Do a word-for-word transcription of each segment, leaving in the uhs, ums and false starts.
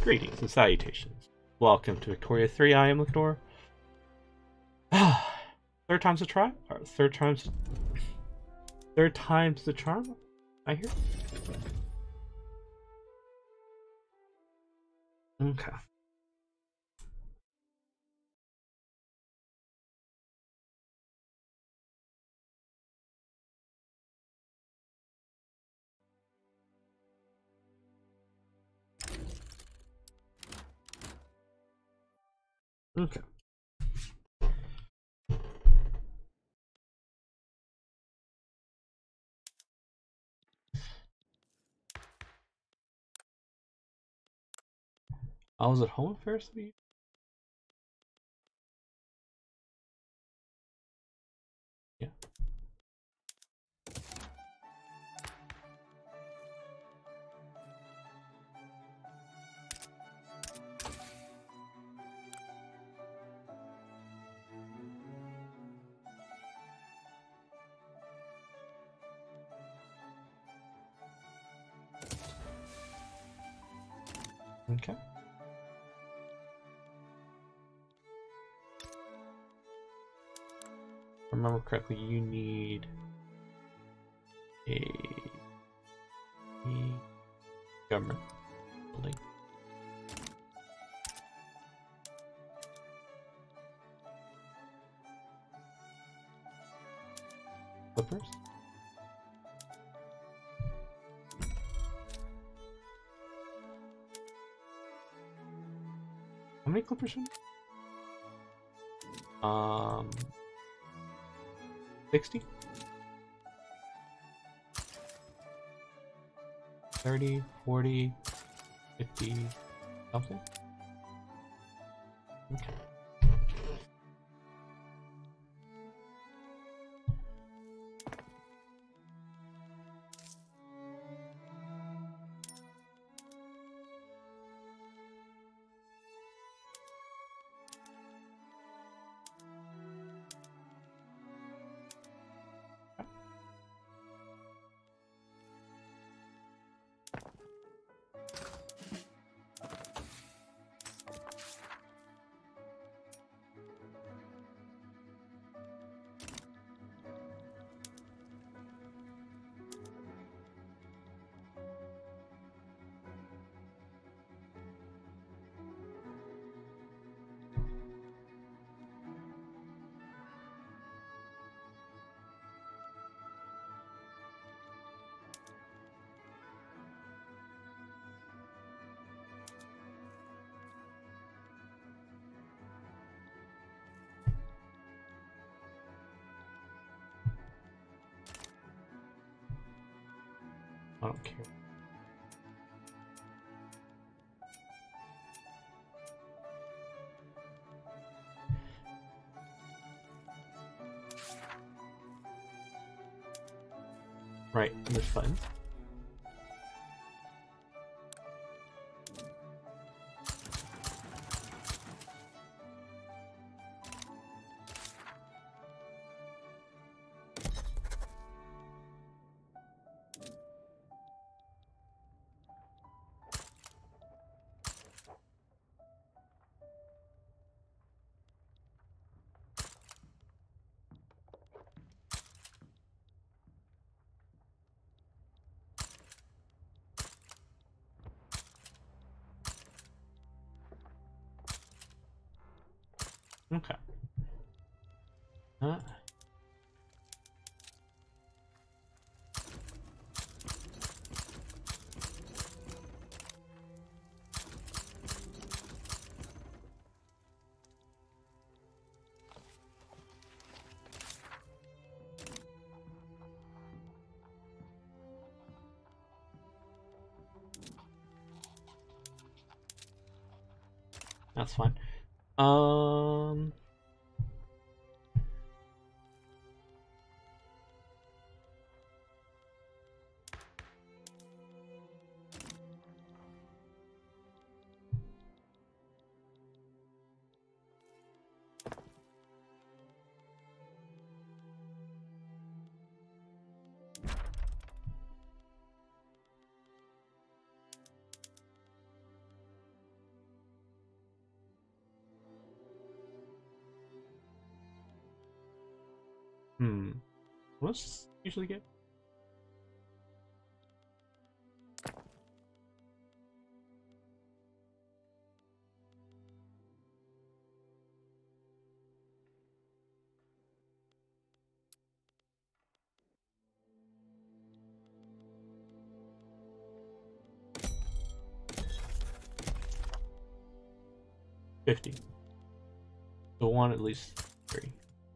Greetings and salutations. Welcome to Victoria three. I am Licknor. Third time's a try? Or third time's... Third time's the charm? I hear? Okay. Okay. I was at home first week. Yeah. Okay. If I remember correctly, you need a, a government building. Clippers? How many clippers? Um, sixty? thirty, forty, fifty, something? Okay. I don't care. Right, this button. Okay. Huh? That's fine. Um... Hmm. What's usually get? Fifty. So one at least three.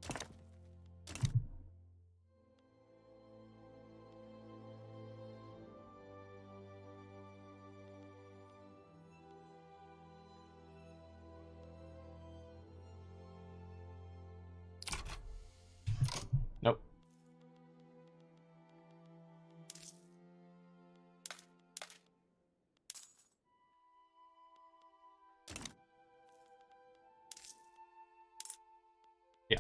Nope. Yeah.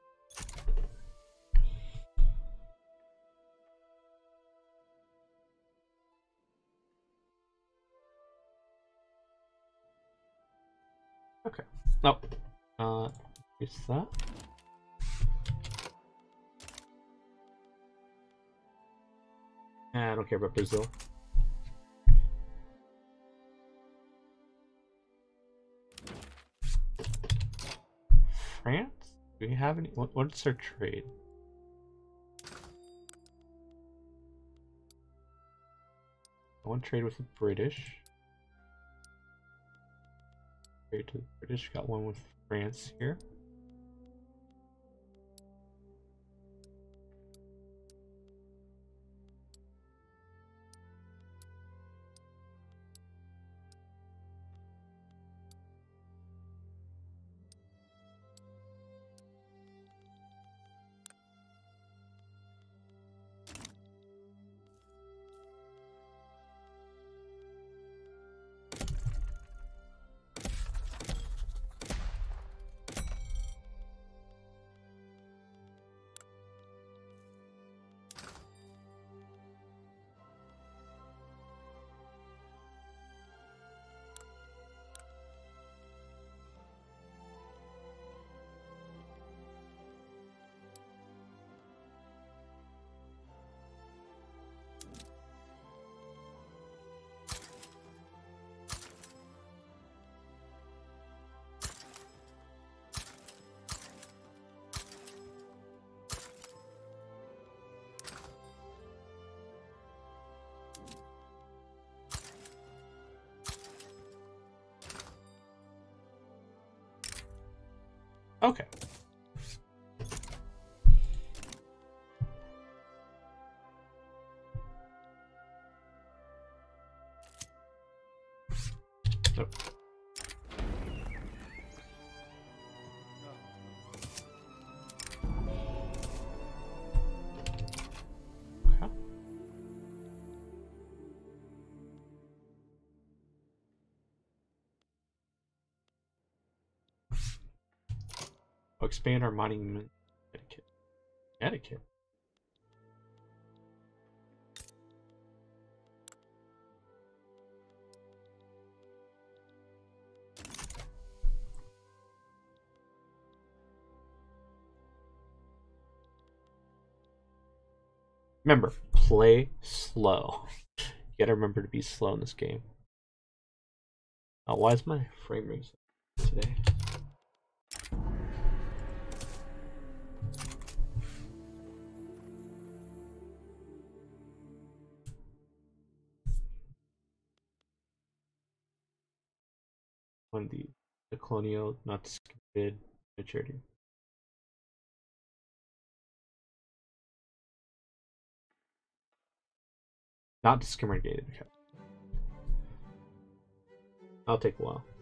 Okay. Nope. Uh, is that? Nah, I don't care about Brazil. France? Do we have any? What, what's our trade? I want to trade with the British. Trade to the British. Got one with France here. Okay. Nope. Okay. I'll expand our mining etiquette. Etiquette. Remember, play slow. You gotta remember to be slow in this game. Oh, why is my frame rate so today? On the the colonial, not discriminated maturity. Not discriminated. Okay. I'll take a while.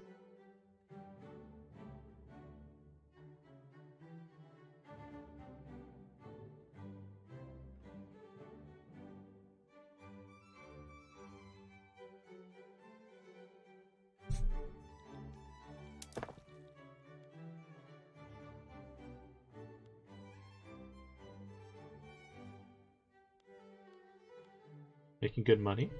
Making good money.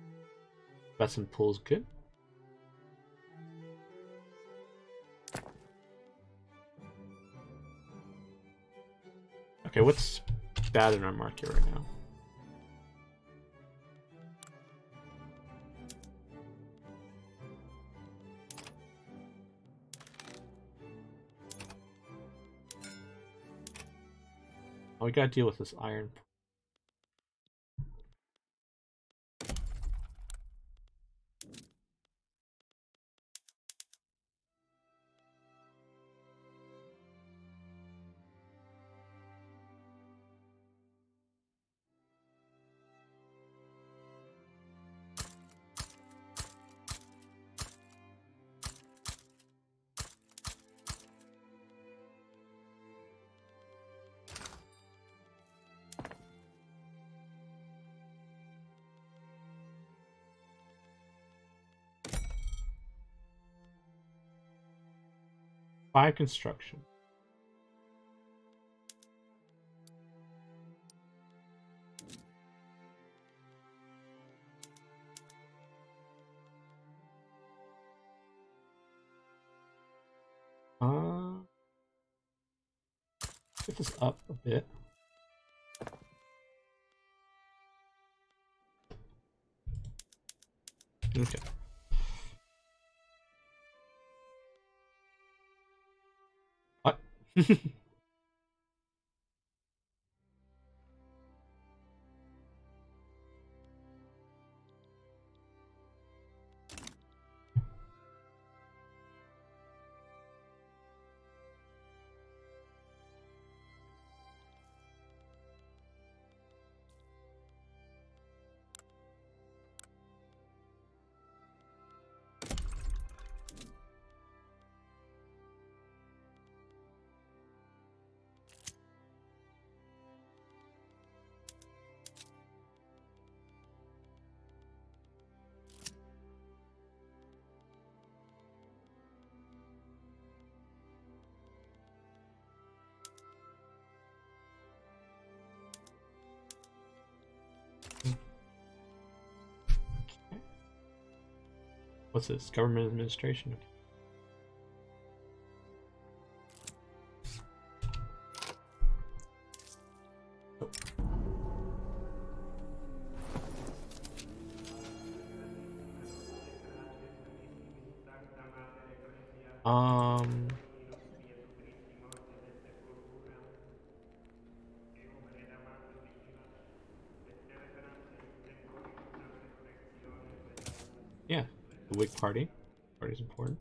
Investment pool's good. Okay, what's bad in our market right now? Oh, we gotta deal with this iron. Five construction. Uh, get this up a bit. Okay. What? What's this? Government administration. Oh. Um. Yeah, the Whig Party. Party's important.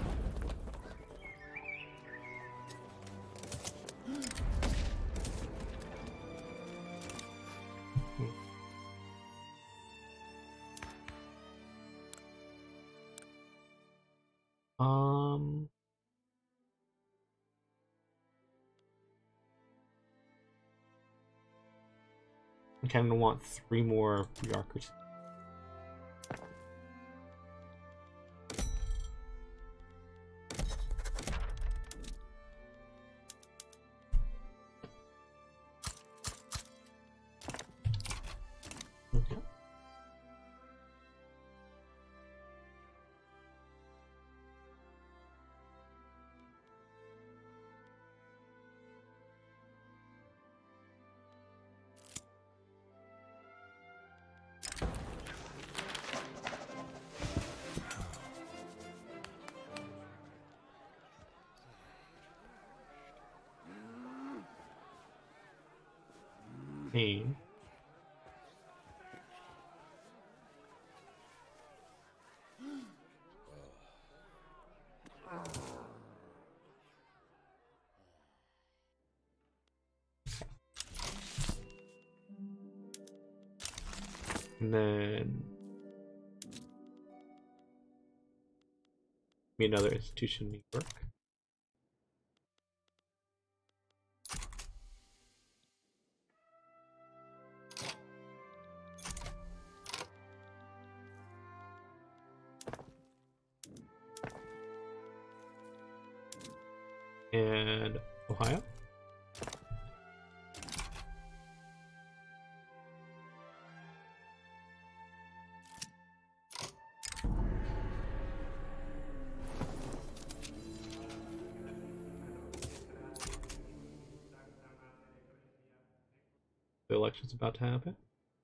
Um, I kind of want three more bureaucracy. Okay. Pain. And then me another institution in New York. And Ohio. election's about to happen.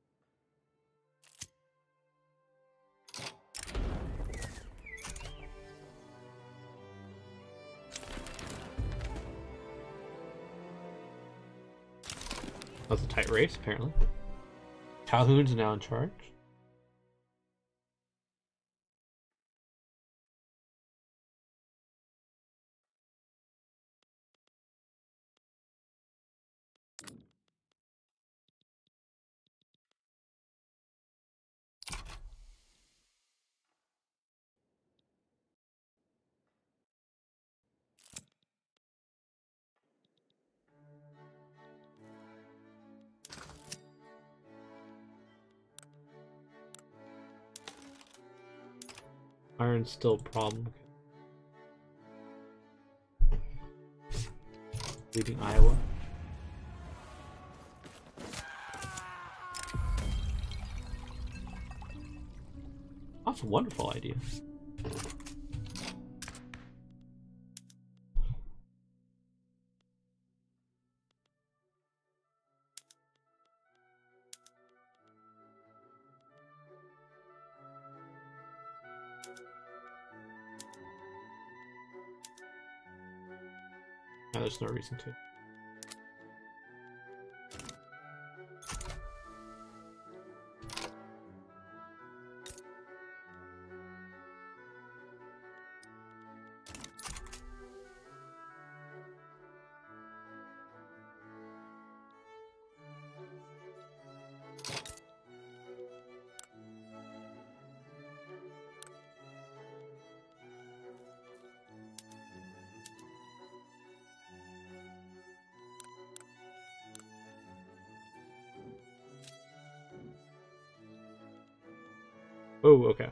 That was a tight race, apparently. Calhoun's now in charge. Iron's still a problem. Leading Iowa. That's a wonderful idea. No, there's no reason to. Oh, okay.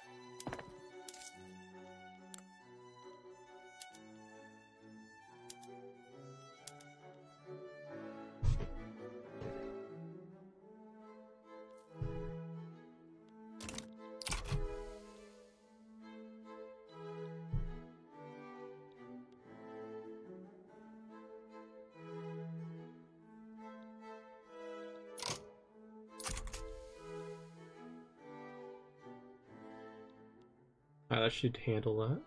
Alright, that should handle that.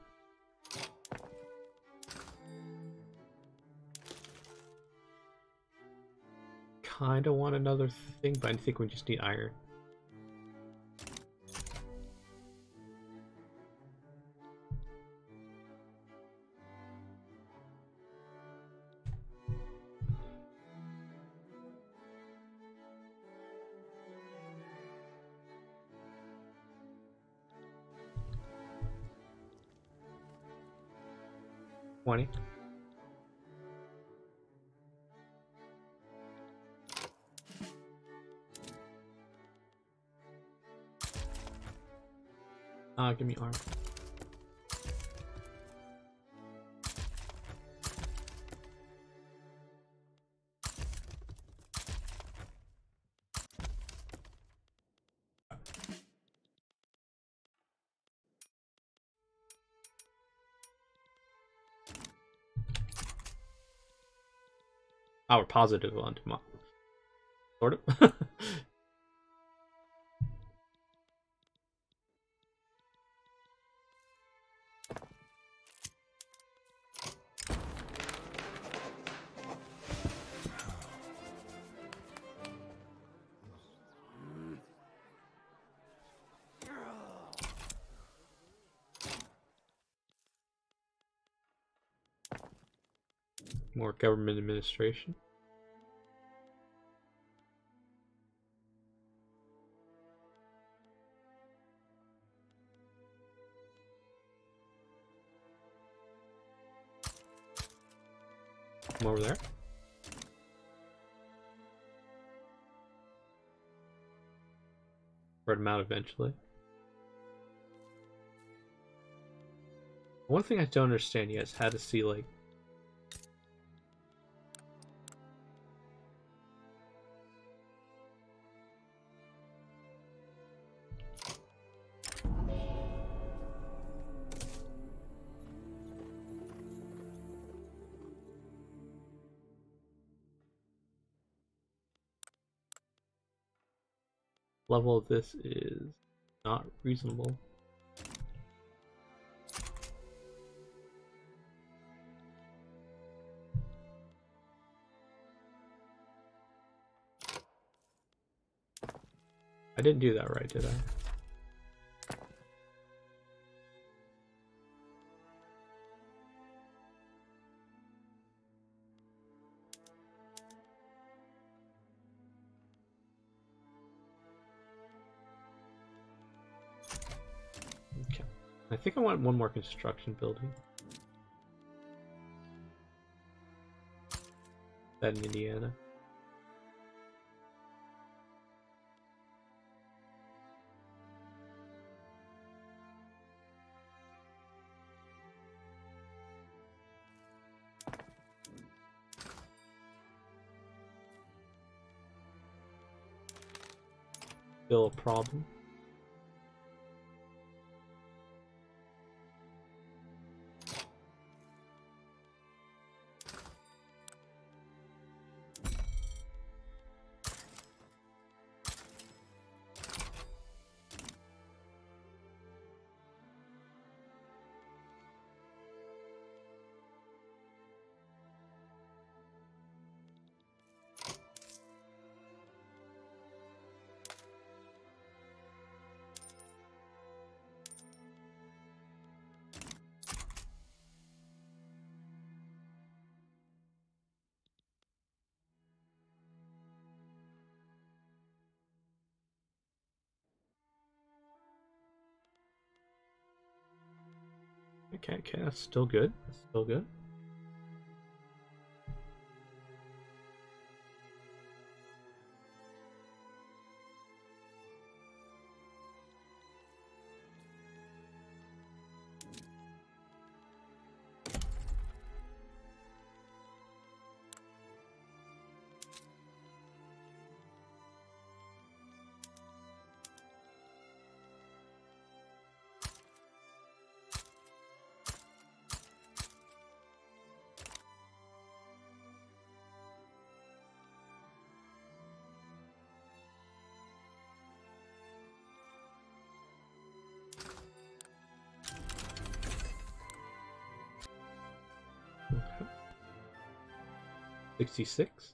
Kinda want another thing, but I think we just need iron. twenty. Uh, give me arm. Oh, we're positive on tomorrow. Sort of. More government administration. Come over there. Spread them out eventually. One thing I don't understand yet is how to see, like, level of this is not reasonable. I didn't do that right, did I? Okay. I think I want one more construction building. That in Indiana. Still a problem. Okay, okay, that's still good. That's still good. sixty-six.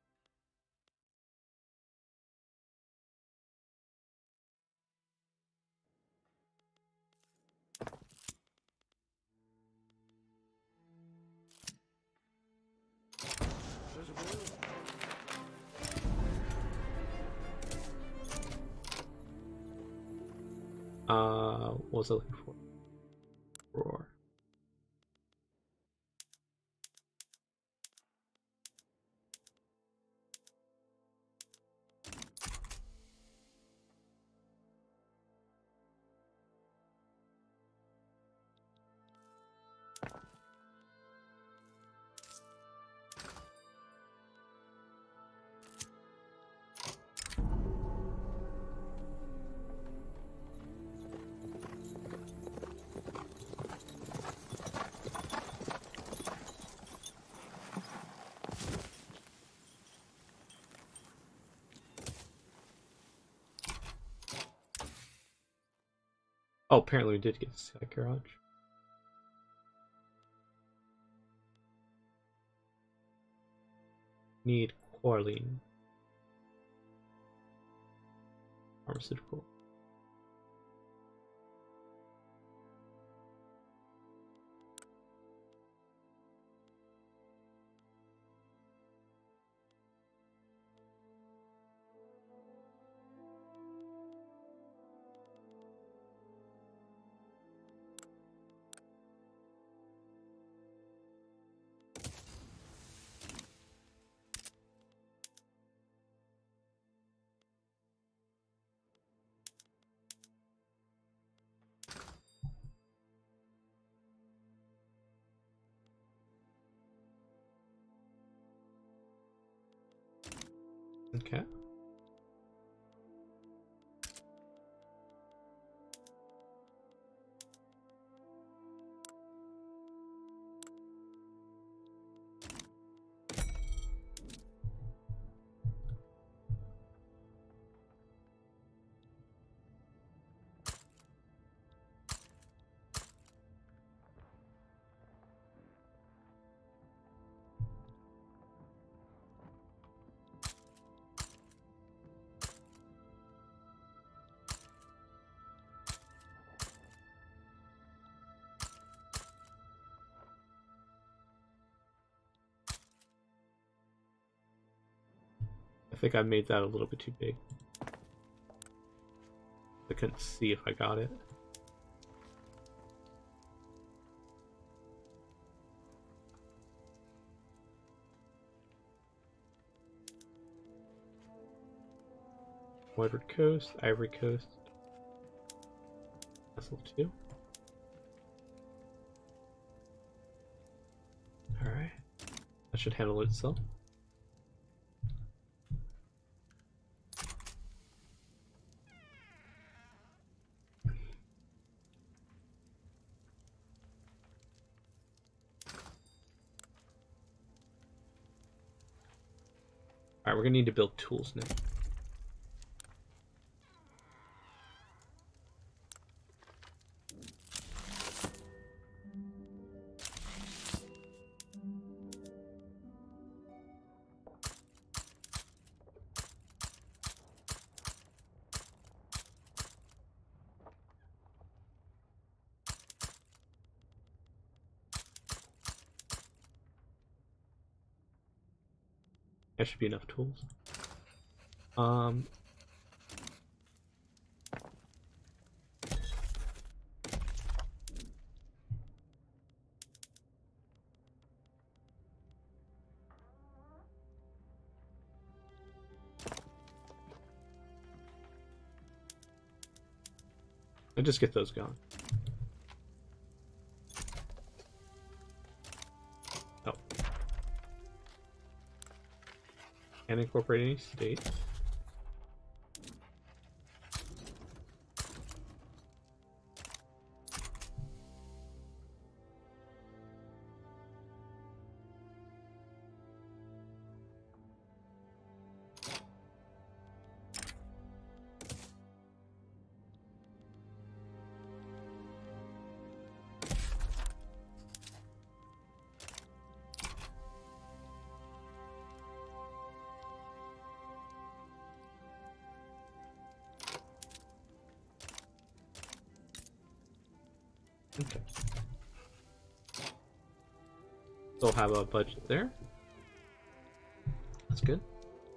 Uh, what was it looking for? Roar. Oh, apparently we did get the sky garage. Need Quarline. Pharmaceutical. Okay. I think I made that a little bit too big. I couldn't see if I got it. Woodward Coast, Ivory Coast, Vessel two. Alright, that should handle itself. Alright, we're gonna need to build tools now. That should be enough tools. Um, I'll just get those going. Oh. Can't incorporate any states. Okay. Still have a budget there. That's good.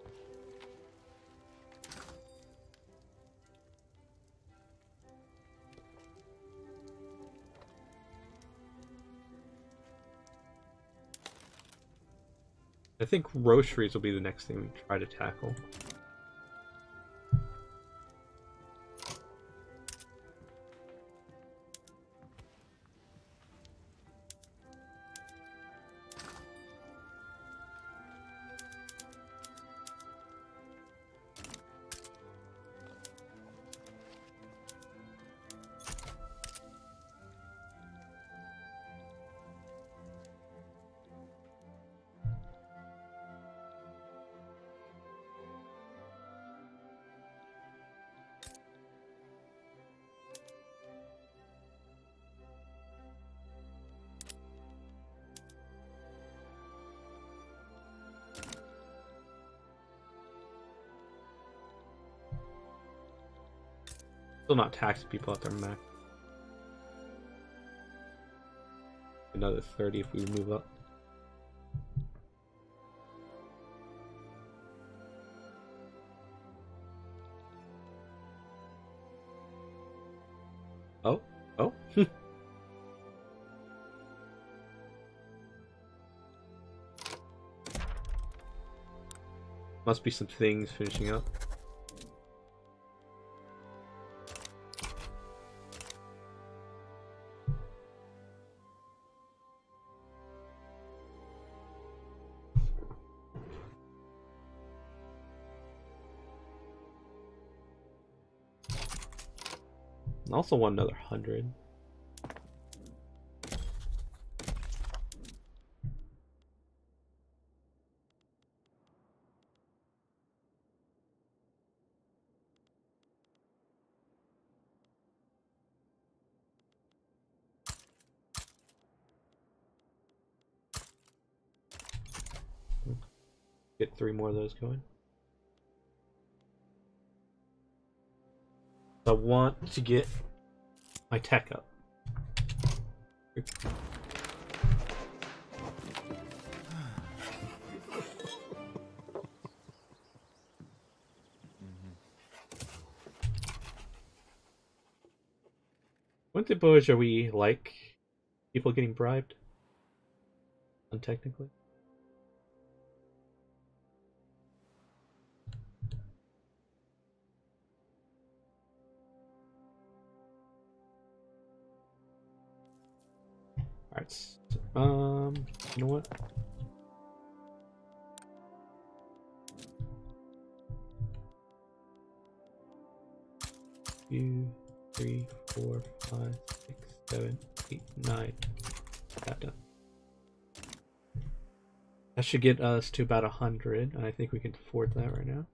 I think roasteries will be the next thing we try to tackle. Still not taxing people at their max. Another thirty if we move up. Oh, oh. Must be some things finishing up. I also want another hundred. Get three more of those going. I want to get my tech up. What Boj are we like? People getting bribed? Untechnically? Alright, so, um, you know what? Two, three, four, five, six, seven, eight, nine. That done. That should get us to about a hundred, and I think we can afford that right now.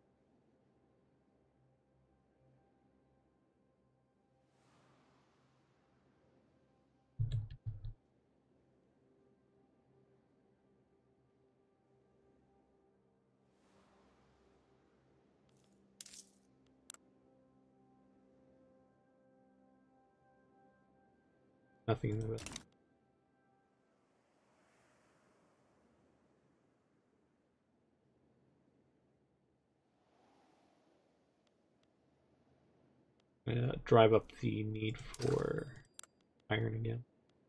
Nothing in the best. Uh, drive up the need for iron again.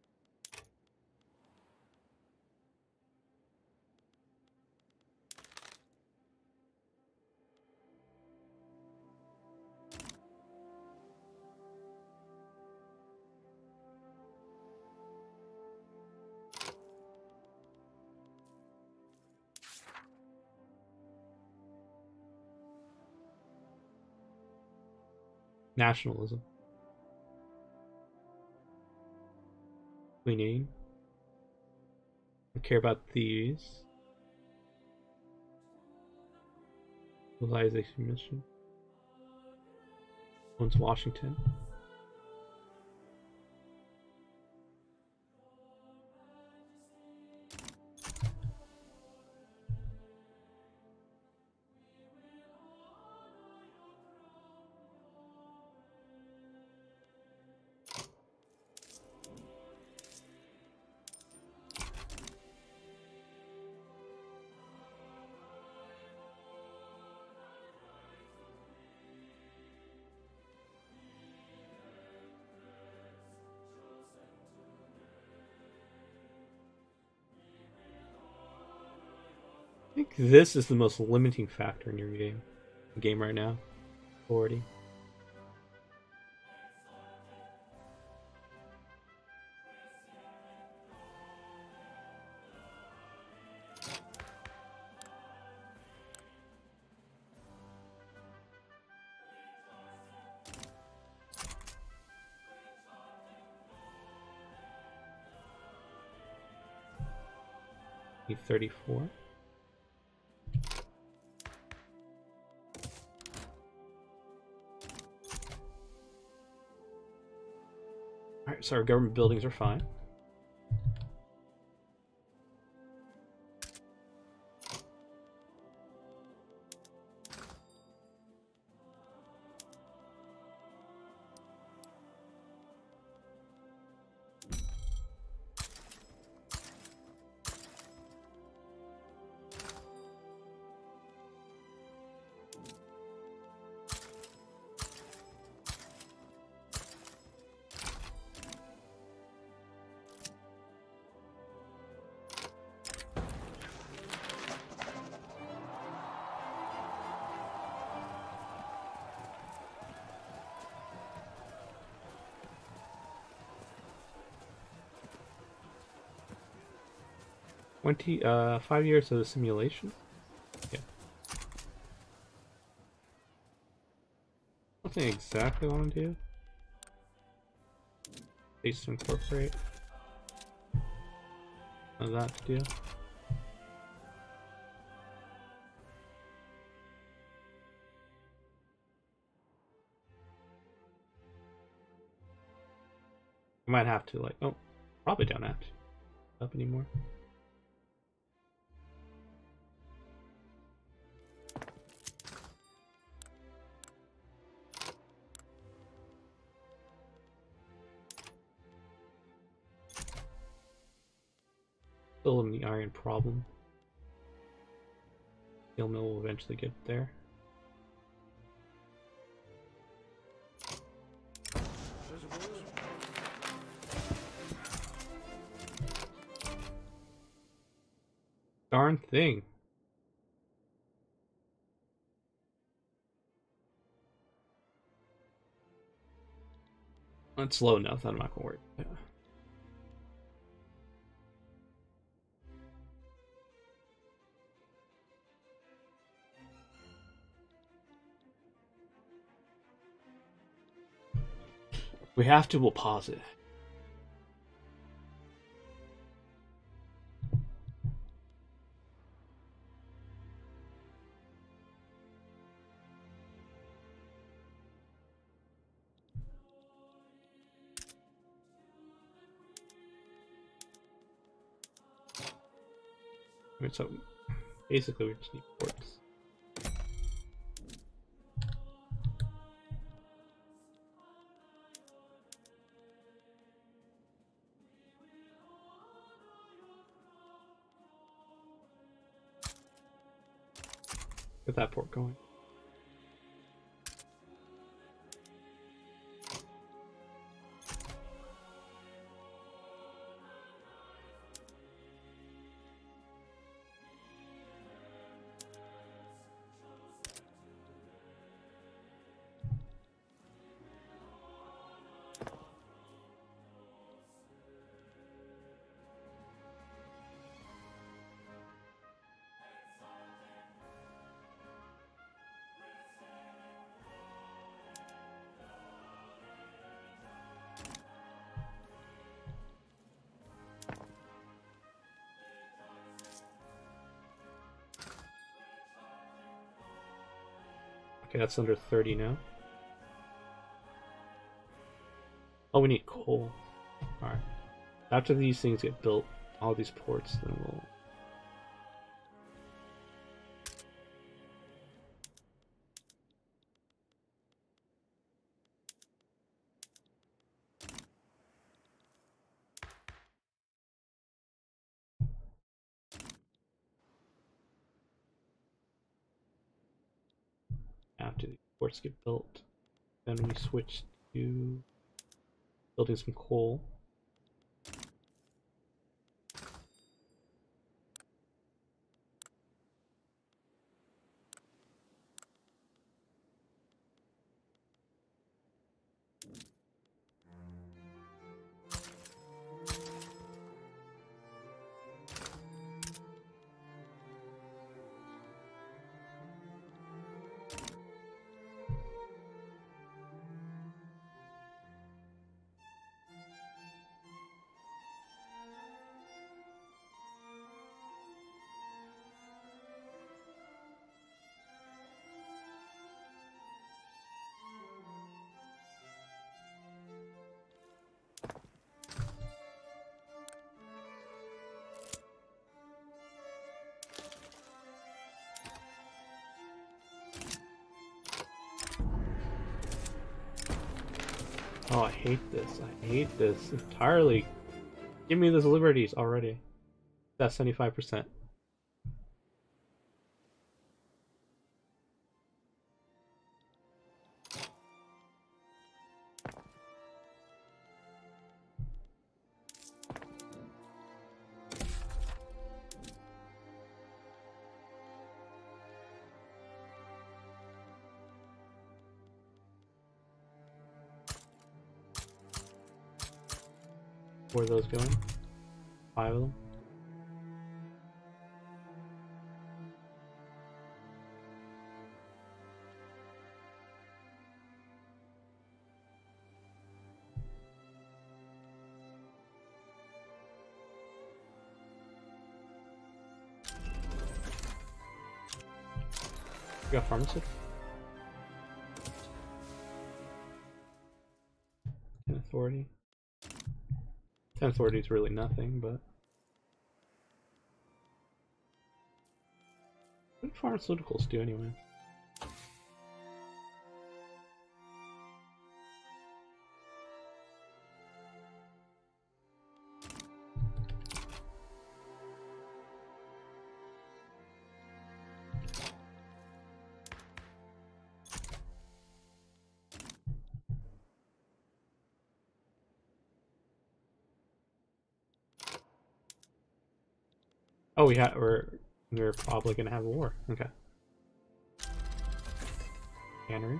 Nationalism. Cleaning. I care about these. Civilization mission. One's Washington. I think this is the most limiting factor in your game, game right now. Authority. Need thirty-four. Alright, so our government buildings are fine. Twenty, uh, five years of simulation. Yeah. Something I exactly want to do. Place to incorporate. None of that to do. I might have to like. Oh, probably don't have to up anymore. Still in the iron problem. Steel mill will eventually get there. darn thing. It's slow enough that I'm not gonna worry. Yeah. We have to, we'll pause it. I mean, so basically we just need ports. Get that port going. Okay, that's under thirty now. Oh, we need coal. Alright. After these things get built, all these ports, then we'll... After the ports get built, then we switch to building some coal. Oh, I hate this. I hate this entirely. Give me those liberties already. That's seventy-five percent. Where are those going? Five of them. You got pharmacy? Ten authority. Ten authority is really nothing, but what do pharmaceuticals do anyway? Oh, we had we're We're probably gonna have a war. Okay. Cannery.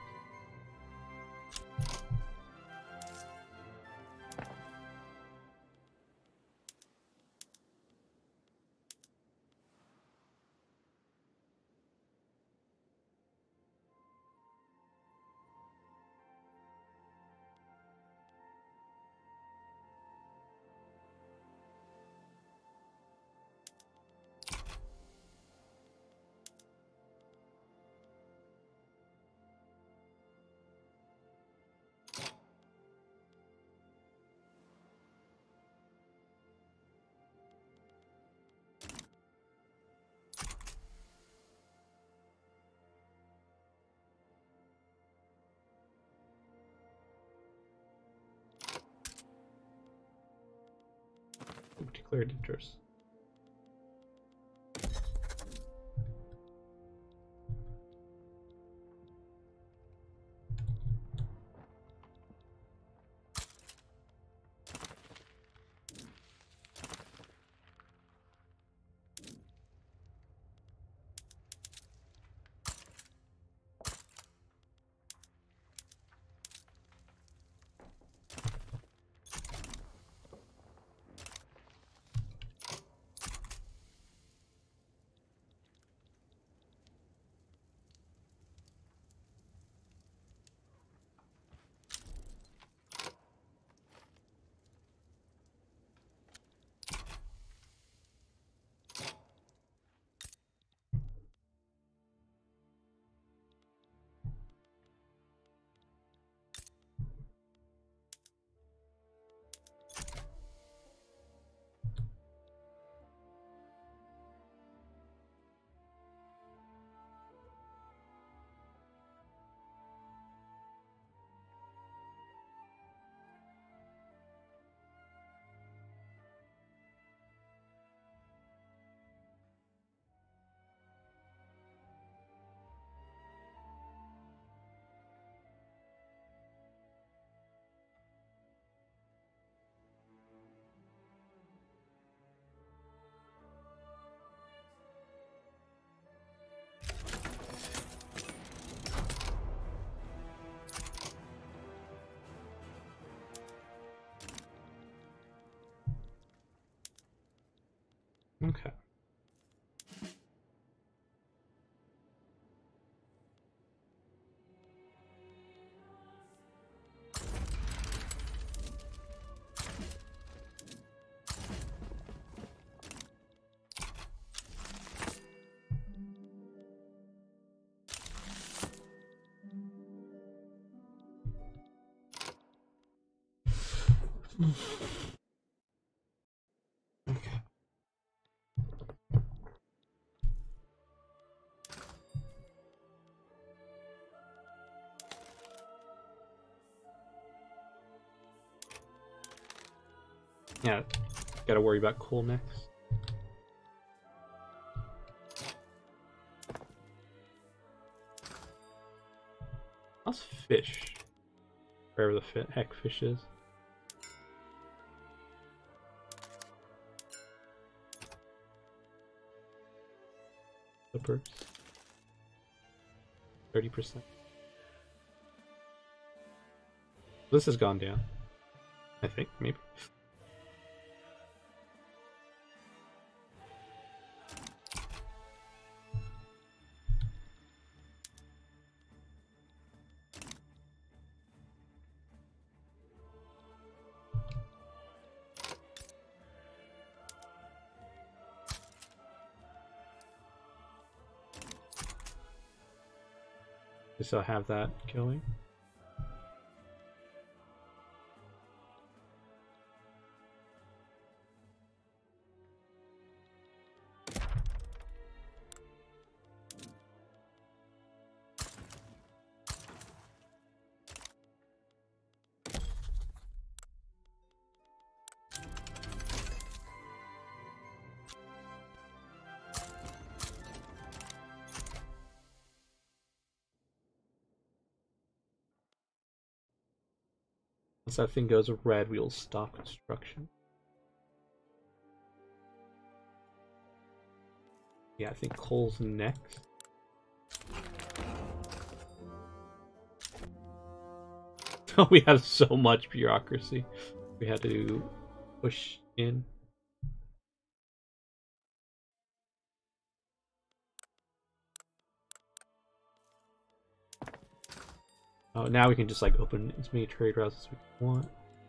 Declared interest. Okay. Okay. Yeah, gotta worry about cool next. How's fish? Wherever the fit heck fish is. Slippers. thirty percent. This has gone down. I think, maybe. So have that going. Once that thing goes red, we'll stop construction. Yeah. Yeah, I think coal's next. We have so much bureaucracy. We had to push in. Oh, now we can just like open as many trade routes as we want.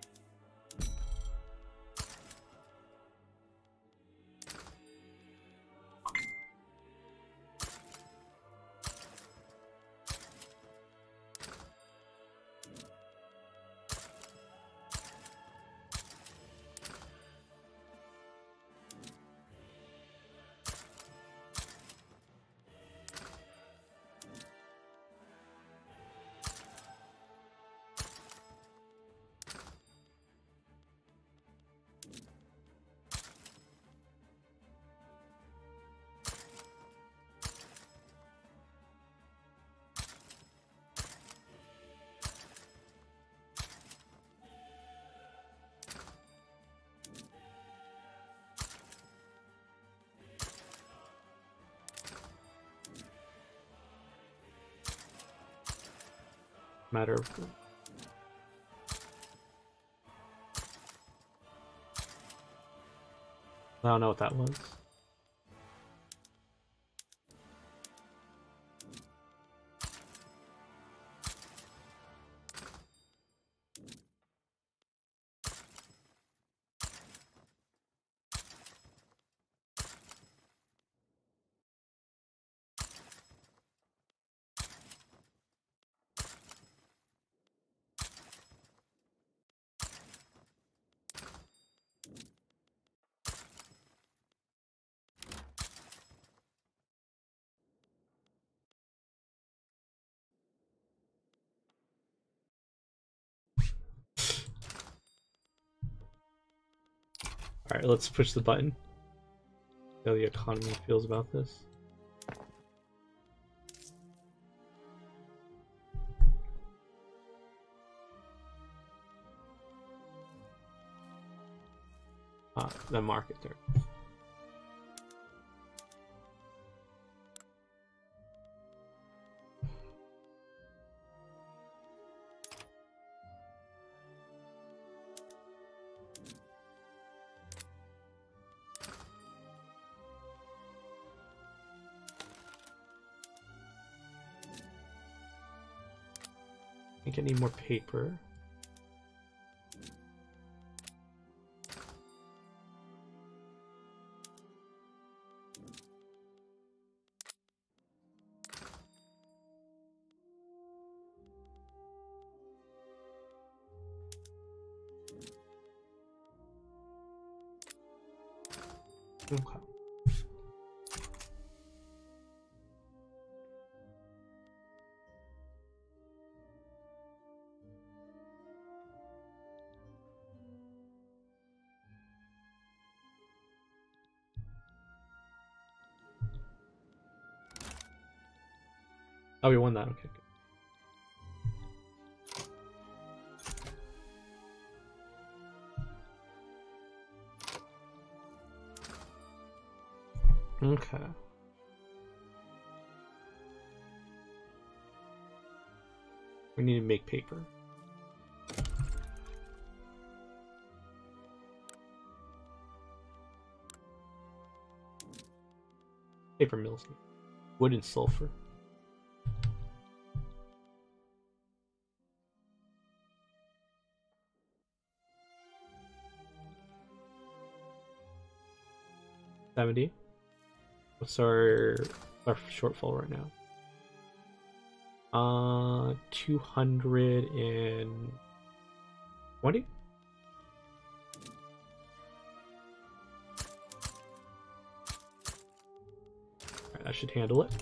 Matter of I don't know what that was. Alright, let's push the button. See how the economy feels about this. Ah, the market there. I think I need more paper. Okay. Oh, we won that. Okay, good. Okay. We need to make paper. Paper mills. Wood and sulfur. seventy. What's our our shortfall right now? Uh, two hundred and twenty. Alright, that should handle it.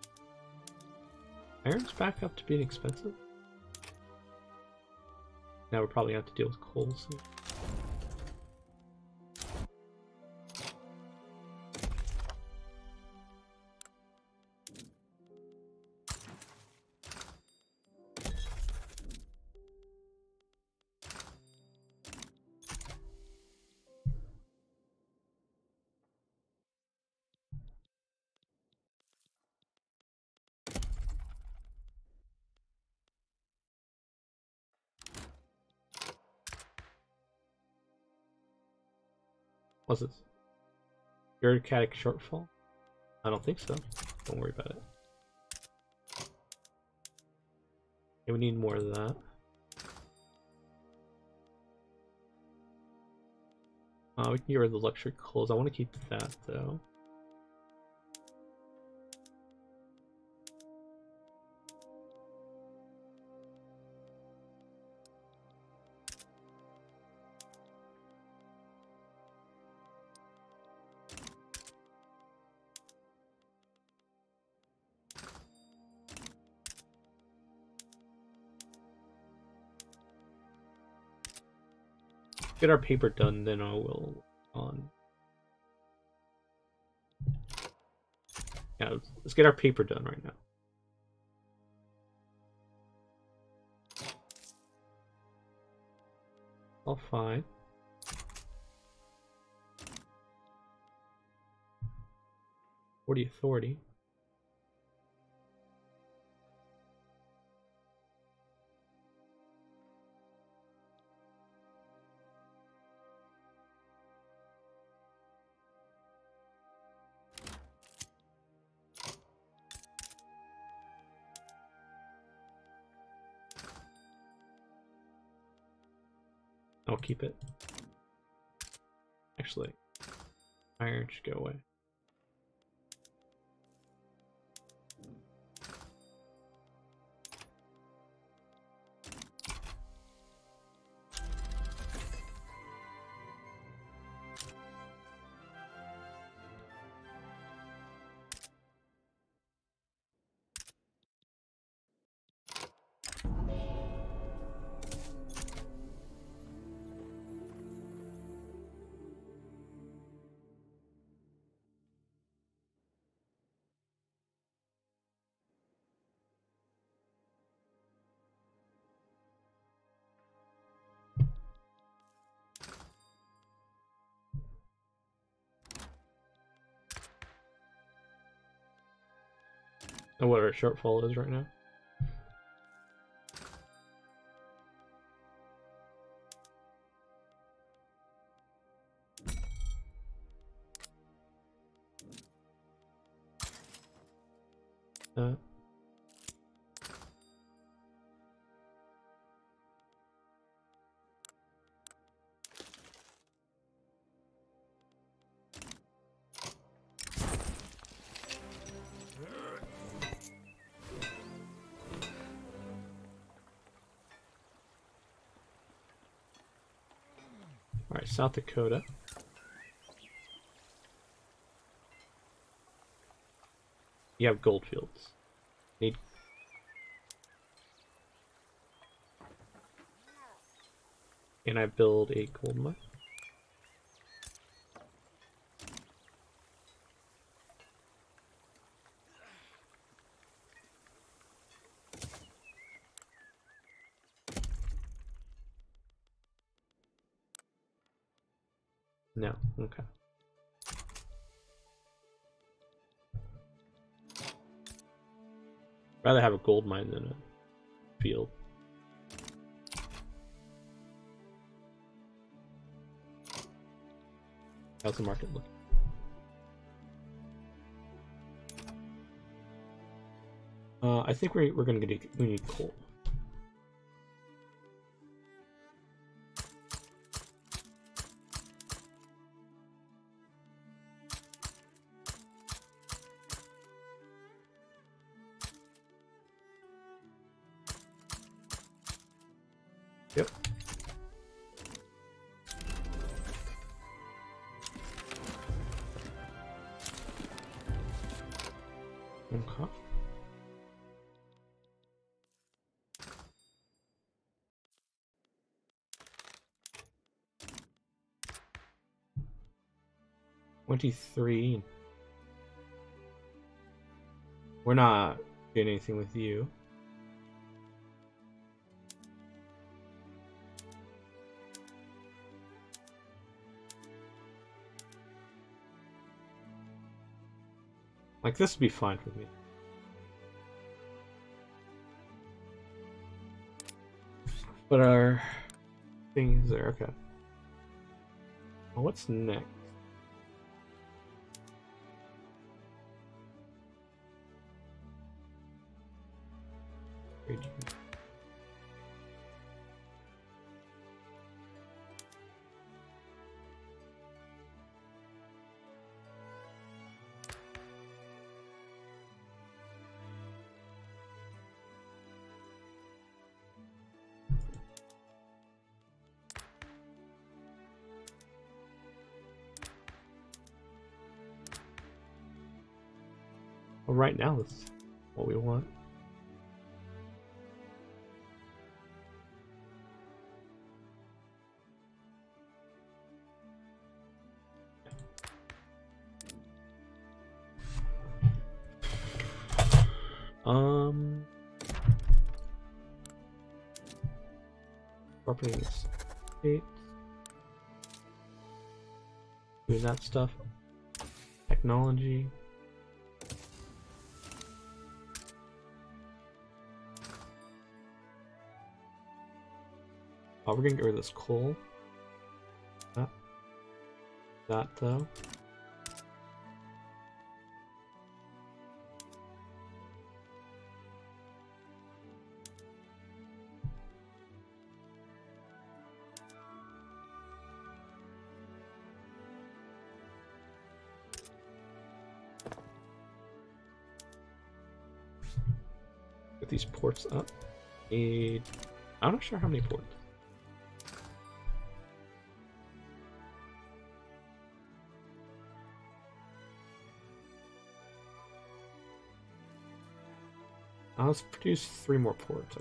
Iron's back up to being expensive. Now we're probably gonna have to deal with coal soon. What's this? Bureaucratic shortfall? I don't think so. Don't worry about it. Okay, we need more of that. Uh, we can get rid of the luxury clothes. I want to keep that though. Get our paper done, then I will on. Yeah, let's, let's get our paper done right now. All fine. Forty authority. I'll keep it. Actually, iron should go away. And what our shortfall is right now. Uh, Alright, South Dakota. You have gold fields. Need. Can I build a gold mine? No, okay. Rather have a gold mine than a field. How's the market look? Uh, I think we're we're gonna get we need coal. Yep. Okay. twenty-three. We're not doing anything with you. Like, this would be fine for me. But our thing is there, okay. Well, what's next? Well, right now, that's what we want. Um, property states, doing that stuff. Technology. Oh, we're gonna get rid of this coal. That, that though. Get these ports up. Need. I'm not sure how many ports. Uh, let's produce three more ports.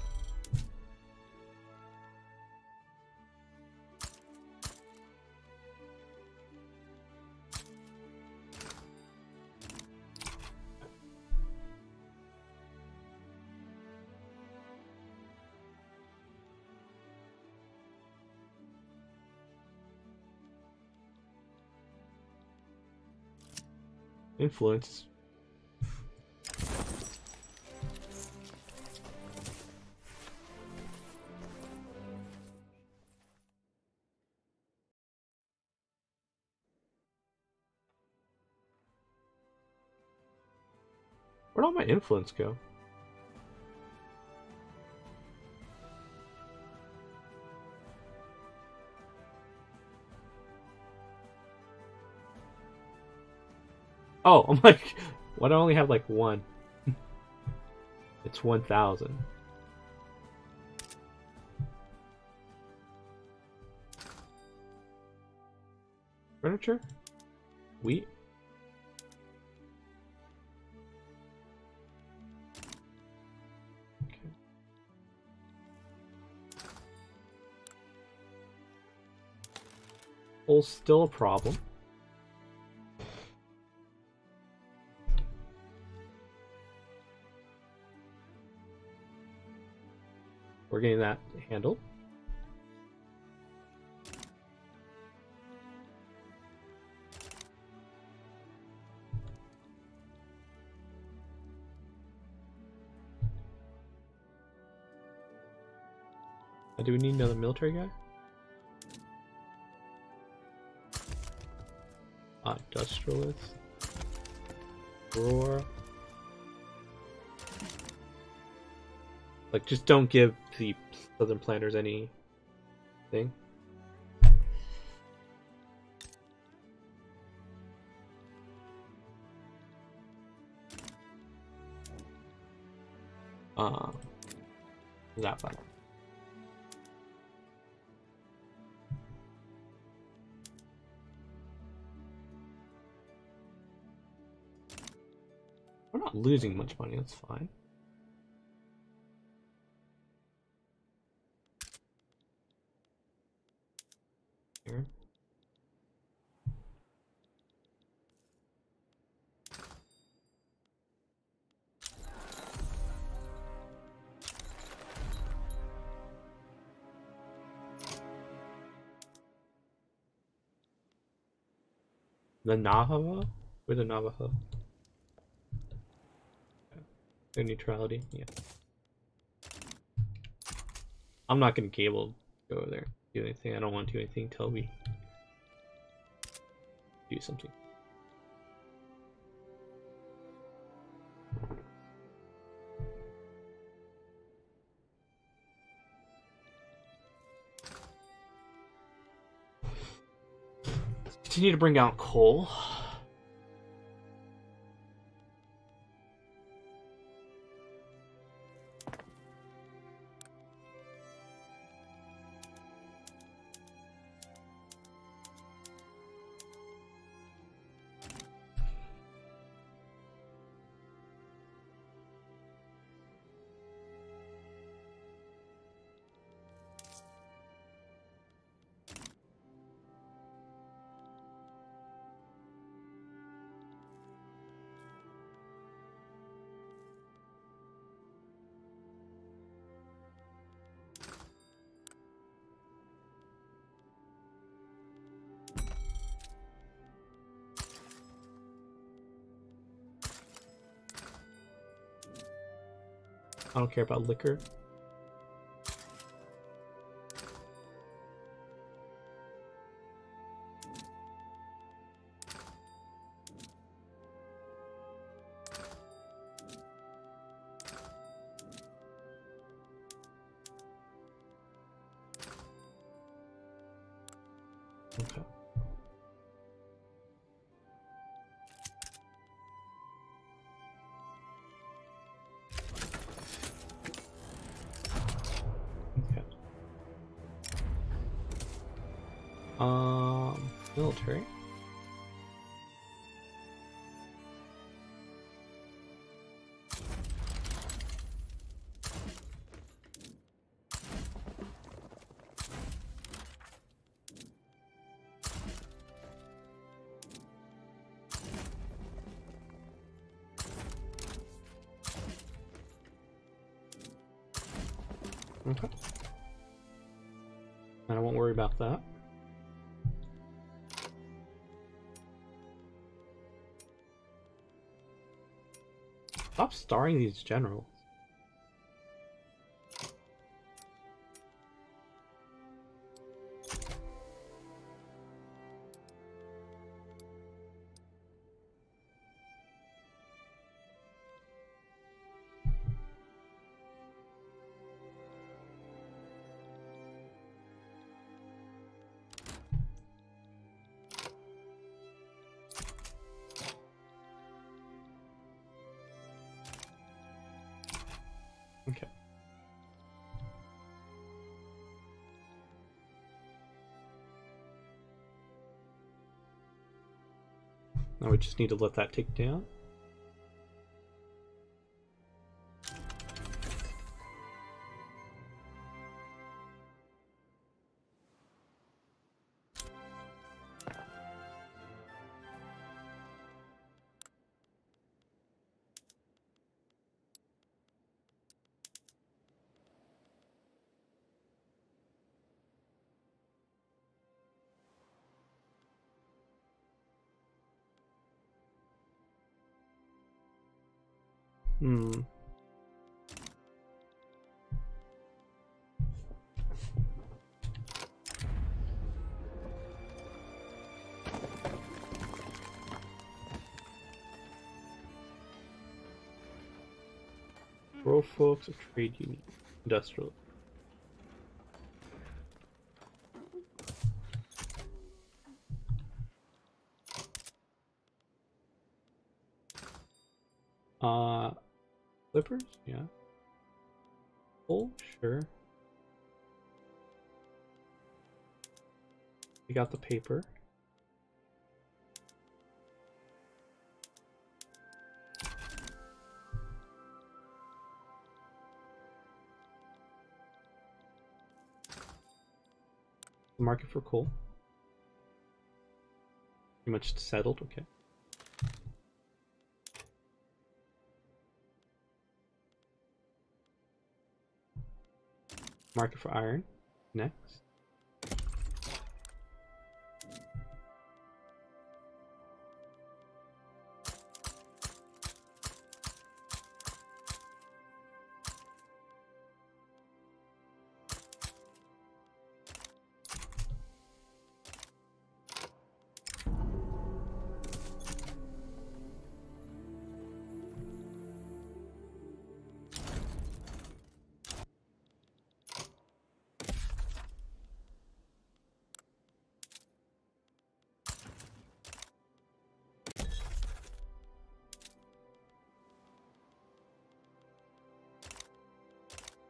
Influence. Where'd all my influence go? Oh, I'm like, why do I only have like one? It's one thousand. Furniture? Wheat? Okay. Coal's still a problem. We're getting that handled. Uh, do we need another military guy? Uh, industrialist. Roar. Like, just don't give the southern planters any thing. Uh, that button. We're not losing much money, that's fine. Here. The Navajo? We're the Navajo. Their neutrality, yeah. I'm not gonna be able to go over there, do anything. I don't want to do anything until we do something. Continue to bring out coal. I don't care about liquor. Okay. Okay. Um, military. Okay. And I won't worry about that. Stop starring these generals. Okay. Now we just need to let that tick down. Hmm. Rural folks, a trade union, industrial. Uh, Clippers? Yeah. Oh, sure. We got the paper. The market for coal. Pretty much settled, okay. Market for iron. Next.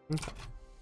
Okay.